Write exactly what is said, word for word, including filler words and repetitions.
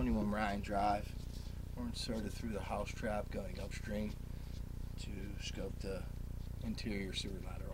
twenty-one Ryan Drive. We're inserted through the house trap going upstream to scope the interior sewer lateral.